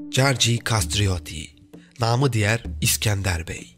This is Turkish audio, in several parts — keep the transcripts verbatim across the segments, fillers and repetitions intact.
Cerci Castrioti, namı diğer İskender Bey.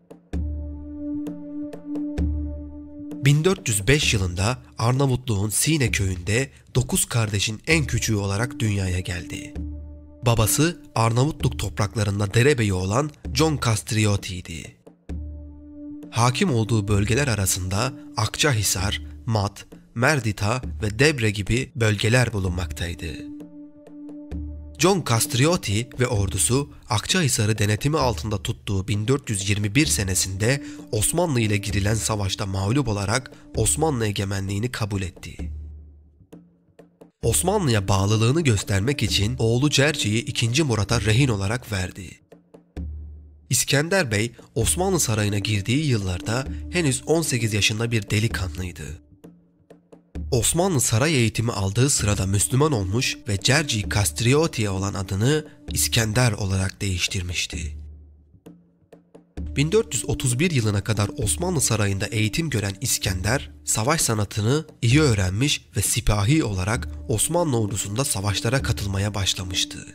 bin dört yüz beş yılında Arnavutluğun Sine köyünde dokuz kardeşin en küçüğü olarak dünyaya geldi. Babası Arnavutluk topraklarında derebeyi olan John Castrioti'ydi. Hakim olduğu bölgeler arasında Akçahisar, Mat, Merdita ve Debre gibi bölgeler bulunmaktaydı. John Castrioti ve ordusu Akçahisar'ı denetimi altında tuttuğu bin dört yüz yirmi bir senesinde Osmanlı ile girilen savaşta mağlup olarak Osmanlı egemenliğini kabul etti. Osmanlı'ya bağlılığını göstermek için oğlu Cerci'yi ikinci Murat'a rehin olarak verdi. İskender Bey Osmanlı sarayına girdiği yıllarda henüz on sekiz yaşında bir delikanlıydı. Osmanlı saray eğitimi aldığı sırada Müslüman olmuş ve Cerci Castrioti'ye olan adını İskender olarak değiştirmişti. bin dört yüz otuz bir yılına kadar Osmanlı sarayında eğitim gören İskender, savaş sanatını iyi öğrenmiş ve sipahi olarak Osmanlı ordusunda savaşlara katılmaya başlamıştı.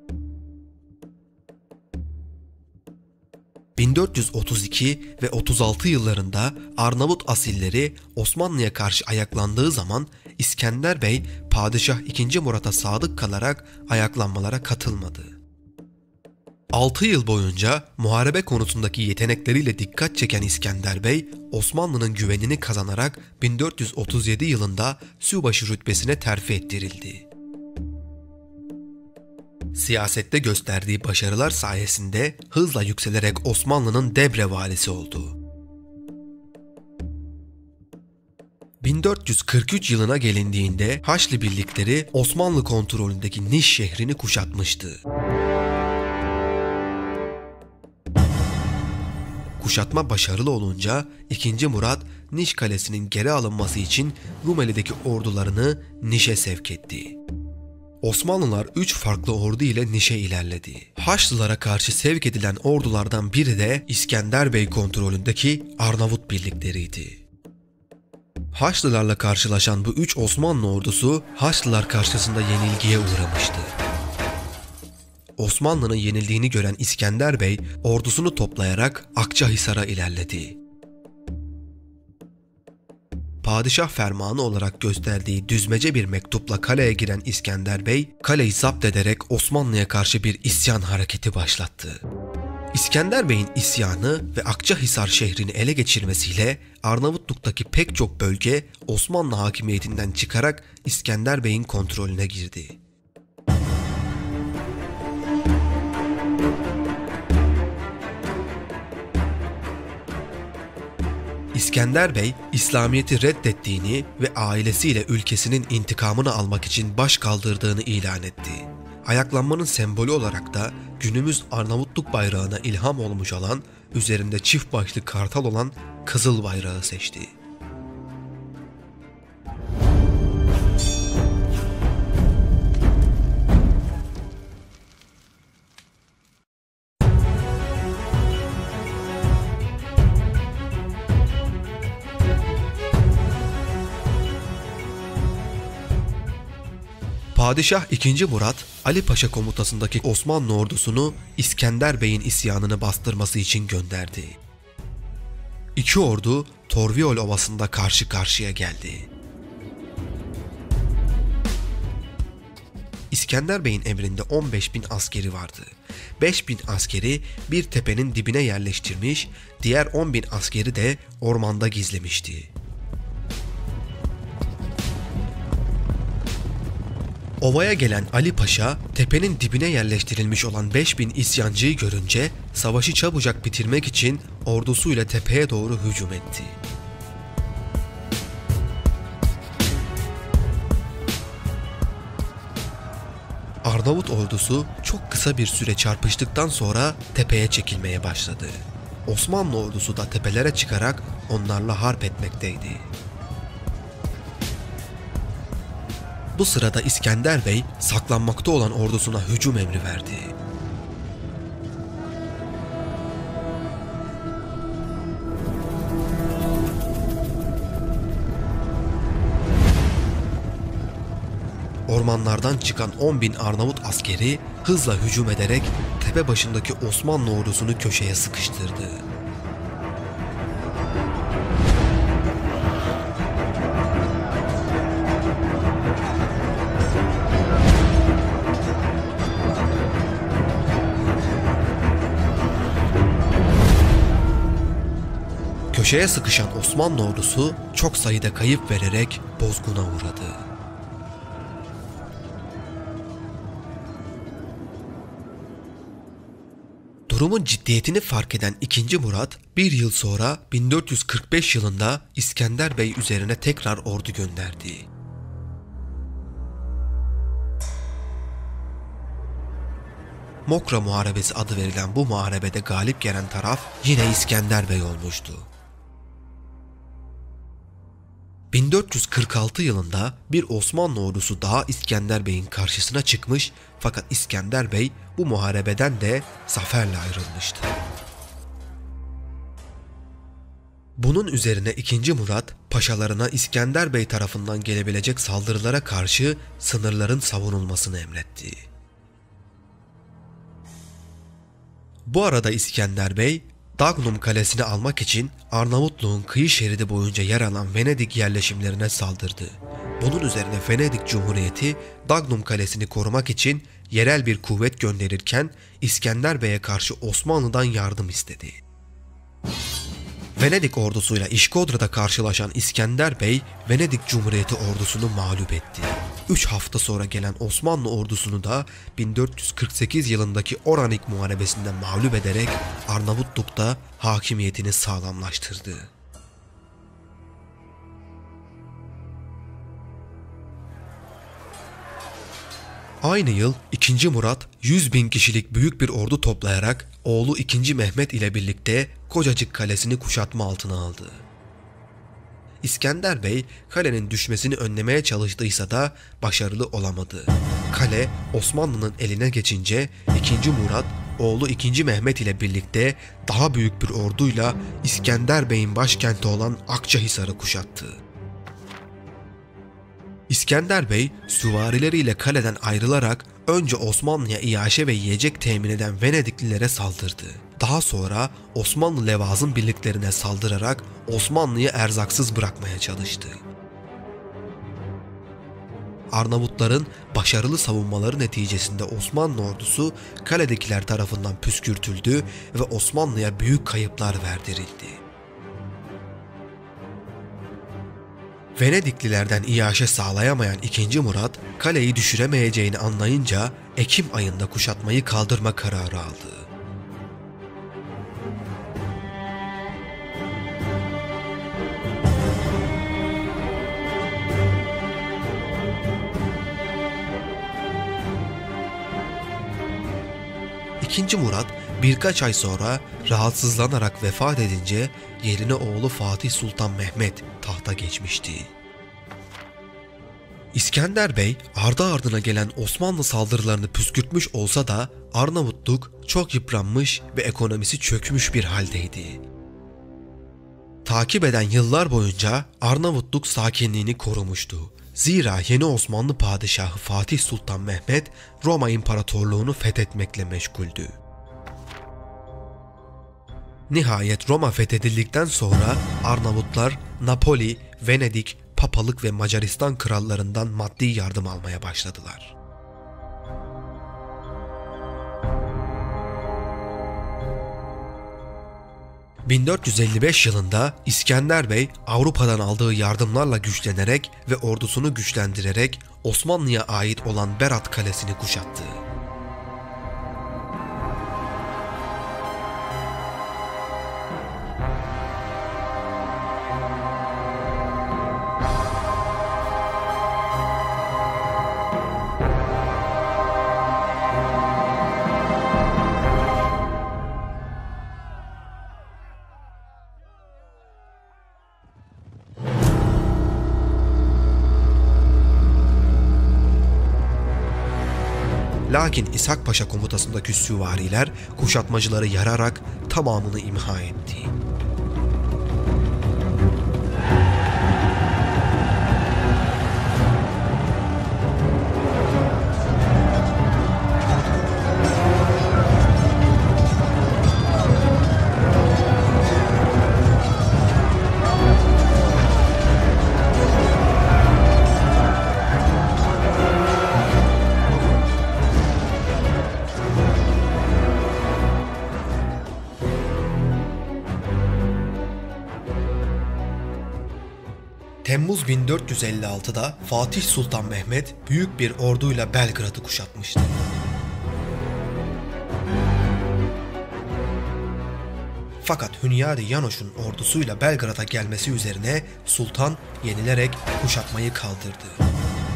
bin dört yüz otuz iki ve otuz altı yıllarında Arnavut asilleri Osmanlı'ya karşı ayaklandığı zaman İskender Bey, Padişah ikinci Murat'a sadık kalarak ayaklanmalara katılmadı. altı yıl boyunca muharebe konusundaki yetenekleriyle dikkat çeken İskender Bey, Osmanlı'nın güvenini kazanarak bin dört yüz otuz yedi yılında Subaşı rütbesine terfi ettirildi. Siyasette gösterdiği başarılar sayesinde hızla yükselerek Osmanlı'nın Debre valisi oldu. bin dört yüz kırk üç yılına gelindiğinde Haçlı birlikleri Osmanlı kontrolündeki Niş şehrini kuşatmıştı. Kuşatma başarılı olunca ikinci Murat Niş kalesinin geri alınması için Rumeli'deki ordularını Niş'e sevk etti. Osmanlılar üç farklı ordu ile Niş'e ilerledi. Haçlılara karşı sevk edilen ordulardan biri de İskender Bey kontrolündeki Arnavut birlikleriydi. Haçlılarla karşılaşan bu üç Osmanlı ordusu Haçlılar karşısında yenilgiye uğramıştı. Osmanlı'nın yenildiğini gören İskender Bey ordusunu toplayarak Akçahisar'a ilerledi. Padişah fermanı olarak gösterdiği düzmece bir mektupla kaleye giren İskender Bey, kaleyi zapt ederek Osmanlı'ya karşı bir isyan hareketi başlattı. İskender Bey'in isyanı ve Akçahisar şehrini ele geçirmesiyle Arnavutluk'taki pek çok bölge Osmanlı hakimiyetinden çıkarak İskender Bey'in kontrolüne girdi. İskender Bey, İslamiyet'i reddettiğini ve ailesiyle ülkesinin intikamını almak için baş kaldırdığını ilan etti. Ayaklanmanın sembolü olarak da günümüz Arnavutluk bayrağına ilham olmuş olan, üzerinde çift başlı kartal olan Kızıl bayrağı seçti. Padişah ikinci Murat, Ali Paşa komutasındaki Osmanlı ordusunu İskender Bey'in isyanını bastırması için gönderdi. İki ordu Torviol Ovası'nda karşı karşıya geldi. İskender Bey'in emrinde on beş bin askeri vardı. beş bin askeri bir tepenin dibine yerleştirmiş, diğer on bin askeri de ormanda gizlemişti. Ovaya gelen Ali Paşa, tepenin dibine yerleştirilmiş olan beş bin isyancıyı görünce savaşı çabucak bitirmek için ordusuyla tepeye doğru hücum etti. Arnavut ordusu çok kısa bir süre çarpıştıktan sonra tepeye çekilmeye başladı. Osmanlı ordusu da tepelere çıkarak onlarla harp etmekteydi. Bu sırada İskender Bey saklanmakta olan ordusuna hücum emri verdi. ormanlardan çıkan on bin Arnavut askeri hızla hücum ederek tepe başındaki Osmanlı ordusunu köşeye sıkıştırdı. Köşeye sıkışan Osmanlı ordusu çok sayıda kayıp vererek bozguna uğradı. Durumun ciddiyetini fark eden ikinci. Murat bir yıl sonra bin dört yüz kırk beş yılında İskender Bey üzerine tekrar ordu gönderdi. Mokra Muharebesi adı verilen bu muharebede galip gelen taraf yine İskender Bey olmuştu. bin dört yüz kırk altı yılında bir Osmanlı ordusu daha İskender Bey'in karşısına çıkmış fakat İskender Bey bu muharebeden de zaferle ayrılmıştı. Bunun üzerine ikinci. Murat paşalarına İskender Bey tarafından gelebilecek saldırılara karşı sınırların savunulmasını emretti. Bu arada İskender Bey Dagnum Kalesi'ni almak için Arnavutluğun kıyı şeridi boyunca yer alan Venedik yerleşimlerine saldırdı. Bunun üzerine Venedik Cumhuriyeti Dagnum Kalesi'ni korumak için yerel bir kuvvet gönderirken İskender Bey'e karşı Osmanlı'dan yardım istedi. Venedik ordusuyla İşkodra'da karşılaşan İskender Bey, Venedik Cumhuriyeti ordusunu mağlup etti. üç hafta sonra gelen Osmanlı ordusunu da bin dört yüz kırk sekiz yılındaki Oranik Muharebesi'nde mağlup ederek Arnavutluk'ta hakimiyetini sağlamlaştırdı. Aynı yıl ikinci. Murat yüz bin kişilik büyük bir ordu toplayarak oğlu ikinci. Mehmet ile birlikte Kocacık Kalesi'ni kuşatma altına aldı. İskender Bey kalenin düşmesini önlemeye çalıştıysa da başarılı olamadı. Kale Osmanlı'nın eline geçince ikinci. Murat oğlu ikinci. Mehmet ile birlikte daha büyük bir orduyla İskender Bey'in başkenti olan Akçahisar'ı kuşattı. İskender Bey süvarileriyle kaleden ayrılarak önce Osmanlı'ya iaşe ve yiyecek temin eden Venediklilere saldırdı. Daha sonra Osmanlı levazım birliklerine saldırarak Osmanlı'yı erzaksız bırakmaya çalıştı. Arnavutların başarılı savunmaları neticesinde Osmanlı ordusu kaledekiler tarafından püskürtüldü ve Osmanlı'ya büyük kayıplar verdirildi. Venediklilerden iaşe sağlayamayan ikinci. Murat, kaleyi düşüremeyeceğini anlayınca Ekim ayında kuşatmayı kaldırma kararı aldı. İkinci. Murat birkaç ay sonra rahatsızlanarak vefat edince yerine oğlu Fatih Sultan Mehmet tahta geçmişti. İskender Bey ardı ardına gelen Osmanlı saldırılarını püskürtmüş olsa da Arnavutluk çok yıpranmış ve ekonomisi çökmüş bir haldeydi. Takip eden yıllar boyunca Arnavutluk sakinliğini korumuştu. Zira yeni Osmanlı padişahı Fatih Sultan Mehmet Roma İmparatorluğunu fethetmekle meşguldü. Nihayet Roma fethedildikten sonra Arnavutlar Napoli, Venedik, Papalık ve Macaristan krallarından maddi yardım almaya başladılar. bin dört yüz elli beş yılında İskender Bey Avrupa'dan aldığı yardımlarla güçlenerek ve ordusunu güçlendirerek Osmanlı'ya ait olan Berat Kalesi'ni kuşattı. Lakin İshak Paşa komutasındaki süvariler kuşatmacıları yararak tamamını imha etti. Temmuz bin dört yüz elli altıda Fatih Sultan Mehmet büyük bir orduyla Belgrad'ı kuşatmıştı. Fakat Hünyar-ı Yanoş'un ordusuyla Belgrad'a gelmesi üzerine sultan yenilerek kuşatmayı kaldırdı.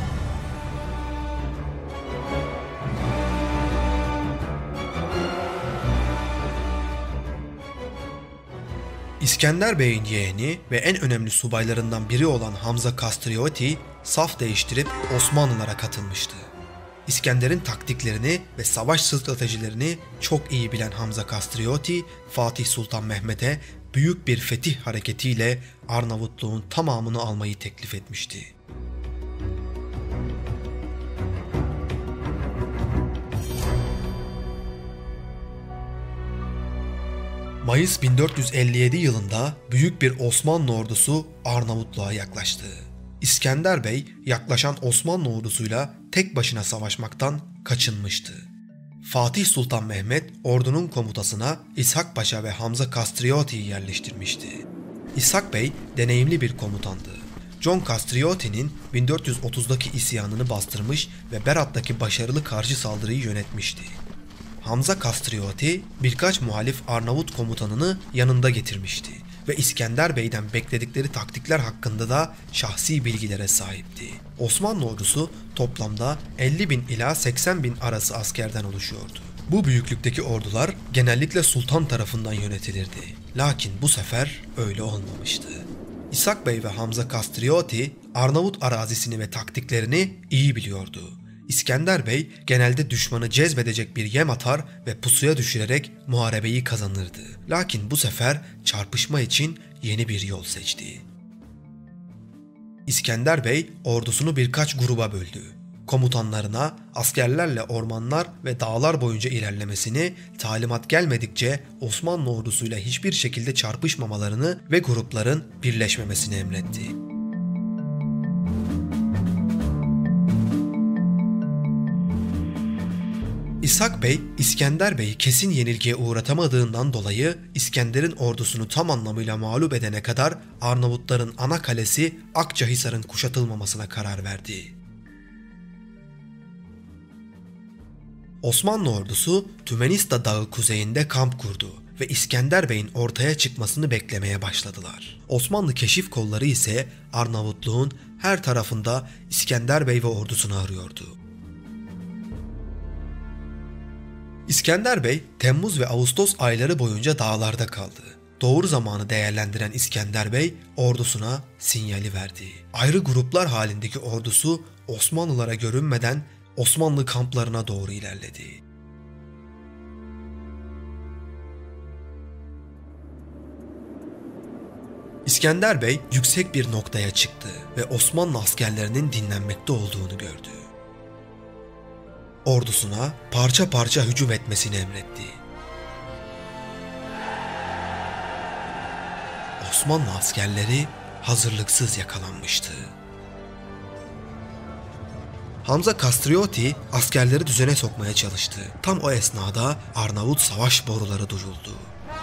İskender Bey'in yeğeni ve en önemli subaylarından biri olan Hamza Kastrioti saf değiştirip Osmanlılara katılmıştı. İskender'in taktiklerini ve savaş stratejilerini çok iyi bilen Hamza Kastrioti, Fatih Sultan Mehmet'e büyük bir fetih hareketiyle Arnavutluğun tamamını almayı teklif etmişti. Mayıs bin dört yüz elli yedi yılında büyük bir Osmanlı ordusu Arnavutluğa yaklaştı. İskender Bey yaklaşan Osmanlı ordusuyla tek başına savaşmaktan kaçınmıştı. Fatih Sultan Mehmet ordunun komutasına İshak Paşa ve Hamza Kastrioti'yi yerleştirmişti. İshak Bey deneyimli bir komutandı. John Kastrioti'nin bin dört yüz otuzdaki isyanını bastırmış ve Berat'taki başarılı karşı saldırıyı yönetmişti. Hamza Kastrioti birkaç muhalif Arnavut komutanını yanında getirmişti ve İskender Bey'den bekledikleri taktikler hakkında da şahsi bilgilere sahipti. Osmanlı ordusu toplamda elli bin ila seksen bin arası askerden oluşuyordu. Bu büyüklükteki ordular genellikle sultan tarafından yönetilirdi. Lakin bu sefer öyle olmamıştı. İshak Bey ve Hamza Kastrioti Arnavut arazisini ve taktiklerini iyi biliyordu. İskender Bey genelde düşmanı cezbedecek bir yem atar ve pusuya düşürerek muharebeyi kazanırdı. Lakin bu sefer çarpışma için yeni bir yol seçti. İskender Bey ordusunu birkaç gruba böldü. Komutanlarına askerlerle ormanlar ve dağlar boyunca ilerlemesini, talimat gelmedikçe Osmanlı ordusuyla hiçbir şekilde çarpışmamalarını ve grupların birleşmemesini emretti. İshak Bey, İskender Bey'i kesin yenilgiye uğratamadığından dolayı İskender'in ordusunu tam anlamıyla mağlup edene kadar Arnavutların ana kalesi Akçahisar'ın kuşatılmamasına karar verdi. Osmanlı ordusu Tümenista Dağı kuzeyinde kamp kurdu ve İskender Bey'in ortaya çıkmasını beklemeye başladılar. Osmanlı keşif kolları ise Arnavutluğun her tarafında İskender Bey ve ordusunu arıyordu. İskender Bey, Temmuz ve Ağustos ayları boyunca dağlarda kaldı. Doğru zamanı değerlendiren İskender Bey, ordusuna sinyali verdi. Ayrı gruplar halindeki ordusu Osmanlılara görünmeden Osmanlı kamplarına doğru ilerledi. İskender Bey yüksek bir noktaya çıktı ve Osmanlı askerlerinin dinlenmekte olduğunu gördü. Ordusuna parça parça hücum etmesini emretti. Osmanlı askerleri hazırlıksız yakalanmıştı. Hamza Kastrioti askerleri düzene sokmaya çalıştı. Tam o esnada Arnavut savaş boruları duyuldu.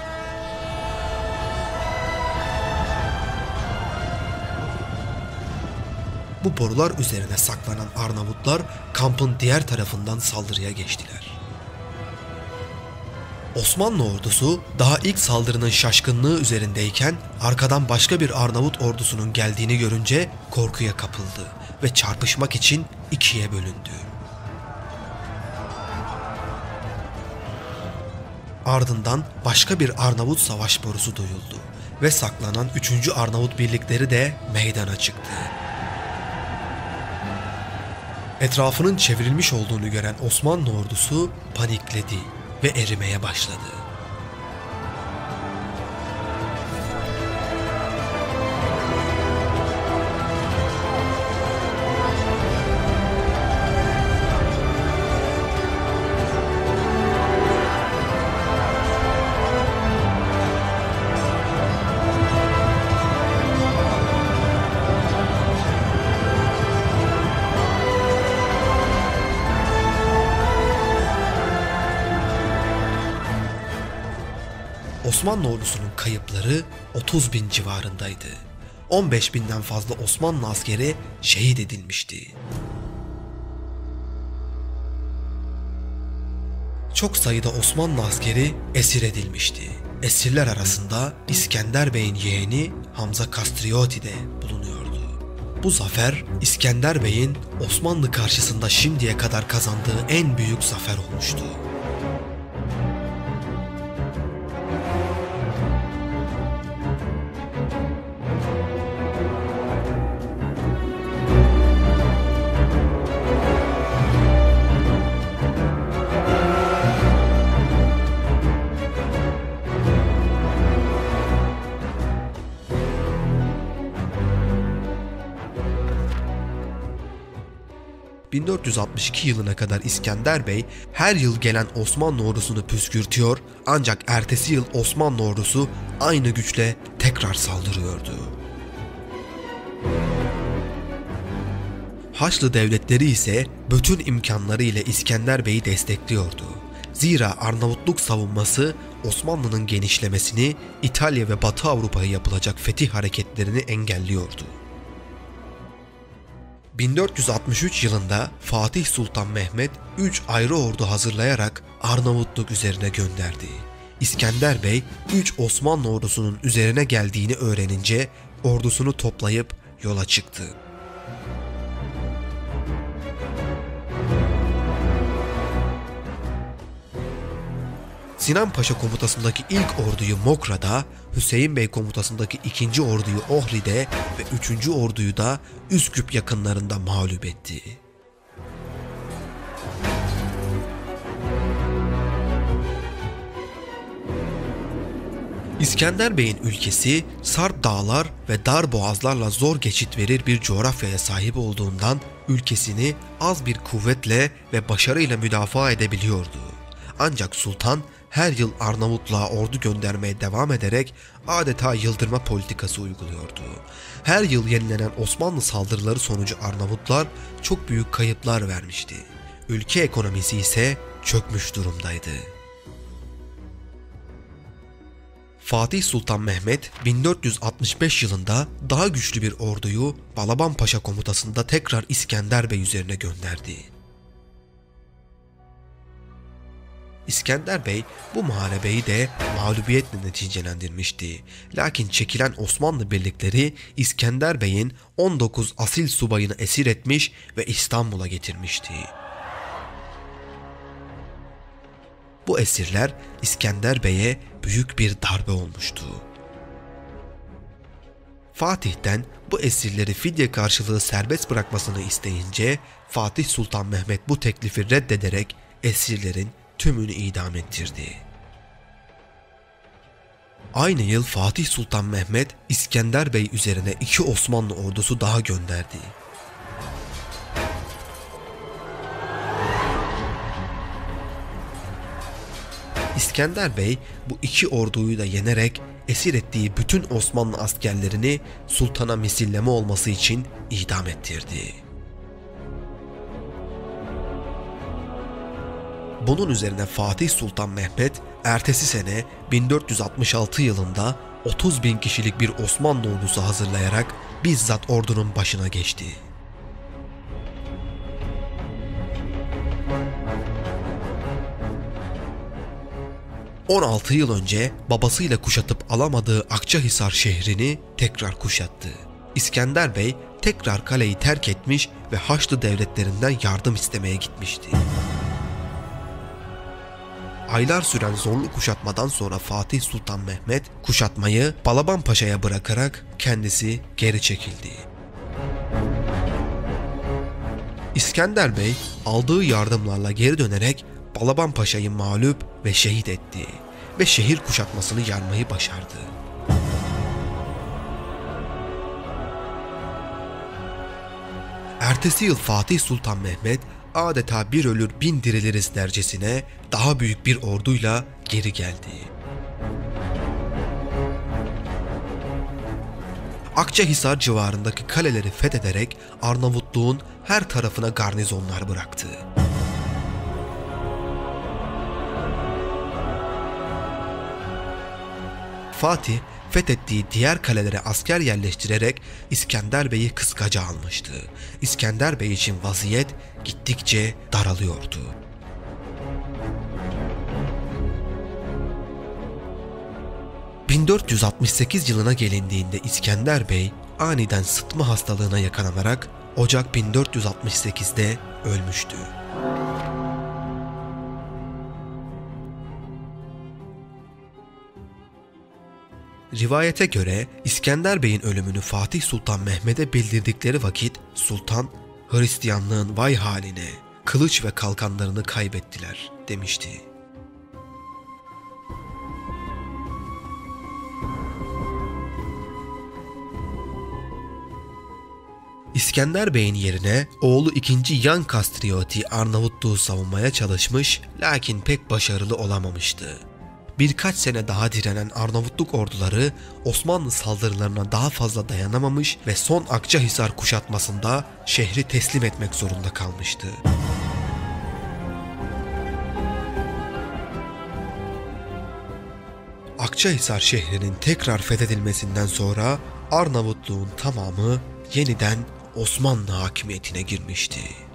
Bu borular üzerine saklanan Arnavutlar kampın diğer tarafından saldırıya geçtiler. Osmanlı ordusu daha ilk saldırının şaşkınlığı üzerindeyken arkadan başka bir Arnavut ordusunun geldiğini görünce korkuya kapıldı ve çarpışmak için ikiye bölündü. Ardından başka bir Arnavut savaş borusu duyuldu ve saklanan üçüncü Arnavut birlikleri de meydana çıktı. Etrafının çevrilmiş olduğunu gören Osmanlı ordusu panikledi ve erimeye başladı. Osmanlı ordusunun kayıpları otuz bin civarındaydı. on beş binden fazla Osmanlı askeri şehit edilmişti. Çok sayıda Osmanlı askeri esir edilmişti. Esirler arasında İskender Bey'in yeğeni Hamza Kastrioti de bulunuyordu. Bu zafer İskender Bey'in Osmanlı karşısında şimdiye kadar kazandığı en büyük zafer olmuştu. bin dört yüz altmış iki yılına kadar İskender Bey her yıl gelen Osmanlı ordusunu püskürtüyor, ancak ertesi yıl Osmanlı ordusu aynı güçle tekrar saldırıyordu. Haçlı devletleri ise bütün imkanları ile İskender Bey'i destekliyordu. Zira Arnavutluk savunması Osmanlı'nın genişlemesini, İtalya ve Batı Avrupa'ya yapılacak fetih hareketlerini engelliyordu. bin dört yüz altmış üç yılında Fatih Sultan Mehmet üç ayrı ordu hazırlayarak Arnavutluk üzerine gönderdi. İskender Bey üç Osmanlı ordusunun üzerine geldiğini öğrenince ordusunu toplayıp yola çıktı. Sinan Paşa komutasındaki ilk orduyu Mokra'da, Hüseyin Bey komutasındaki ikinci orduyu Ohri'de ve üçüncü orduyu da Üsküp yakınlarında mağlup etti. İskender Bey'in ülkesi Sarp dağlar ve dar boğazlarla zor geçit verir bir coğrafyaya sahip olduğundan ülkesini az bir kuvvetle ve başarıyla müdafaa edebiliyordu. Ancak sultan her yıl Arnavutluğa ordu göndermeye devam ederek adeta yıldırma politikası uyguluyordu. Her yıl yenilenen Osmanlı saldırıları sonucu Arnavutlar çok büyük kayıplar vermişti. Ülke ekonomisi ise çökmüş durumdaydı. Fatih Sultan Mehmet bin dört yüz altmış beş yılında daha güçlü bir orduyu Balaban Paşa komutasında tekrar İskender Bey üzerine gönderdi. İskender Bey bu muharebeyi de mağlubiyetle neticelendirmişti. Lakin çekilen Osmanlı birlikleri İskender Bey'in on dokuz asil subayını esir etmiş ve İstanbul'a getirmişti. Bu esirler İskender Bey'e büyük bir darbe olmuştu. Fatih'ten bu esirleri fidye karşılığı serbest bırakmasını isteyince Fatih Sultan Mehmet bu teklifi reddederek esirlerin tümünü idam ettirdi. Aynı yıl Fatih Sultan Mehmet İskender Bey üzerine iki Osmanlı ordusu daha gönderdi. İskender Bey bu iki orduyu da yenerek esir ettiği bütün Osmanlı askerlerini sultana misilleme olması için idam ettirdi. Bunun üzerine Fatih Sultan Mehmet ertesi sene bin dört yüz altmış altı yılında otuz bin kişilik bir Osmanlı ordusu hazırlayarak bizzat ordunun başına geçti. on altı yıl önce babasıyla kuşatıp alamadığı Akçahisar şehrini tekrar kuşattı. İskender Bey tekrar kaleyi terk etmiş ve Haçlı devletlerinden yardım istemeye gitmişti. Aylar süren zorlu kuşatmadan sonra Fatih Sultan Mehmet kuşatmayı Balaban Paşa'ya bırakarak kendisi geri çekildi. İskender Bey aldığı yardımlarla geri dönerek Balaban Paşa'yı mağlup ve şehit etti ve şehir kuşatmasını yarmayı başardı. Ertesi yıl Fatih Sultan Mehmet adeta bir ölür bin diriliriz dercesine daha büyük bir orduyla geri geldi. Akçahisar civarındaki kaleleri fethederek Arnavutluğun her tarafına garnizonlar bıraktı. Fatih fethettiği diğer kalelere asker yerleştirerek İskender Bey'i kıskaca almıştı. İskender Bey için vaziyet gittikçe daralıyordu. bin dört yüz altmış sekiz yılına gelindiğinde İskender Bey aniden sıtma hastalığına yakalanarak Ocak bin dört yüz altmış sekizde ölmüştü. Rivayete göre İskender Bey'in ölümünü Fatih Sultan Mehmet'e bildirdikleri vakit Sultan, "Hristiyanlığın vay haline, kılıç ve kalkanlarını kaybettiler," demişti. İskender Bey'in yerine oğlu ikinci Yan Kastrioti Arnavutluğu savunmaya çalışmış, lakin pek başarılı olamamıştı. Birkaç sene daha direnen Arnavutluk orduları Osmanlı saldırılarına daha fazla dayanamamış ve son Akçahisar kuşatmasında şehri teslim etmek zorunda kalmıştı. Akçahisar şehrinin tekrar fethedilmesinden sonra Arnavutluğun tamamı yeniden Osmanlı hakimiyetine girmişti.